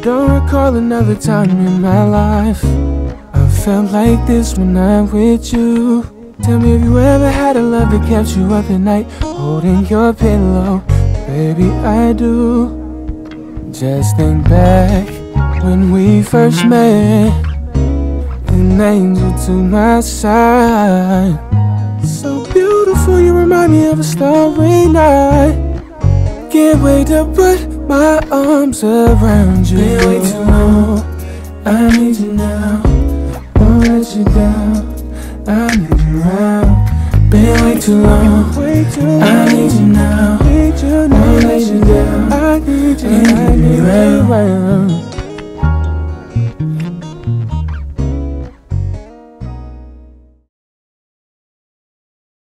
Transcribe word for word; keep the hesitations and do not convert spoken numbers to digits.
don't recall another time in my life I felt like this when I'm with you. Tell me, have you ever had a love that kept you up at night, holding your pillow? Baby, I do. Just think back when we first met, an angel to my side. So beautiful, you remind me of a starry night. Can't wait to put my arms around you. Been way too long, I need you now. Won't let you down, I need you around. Been way too long, I need you now.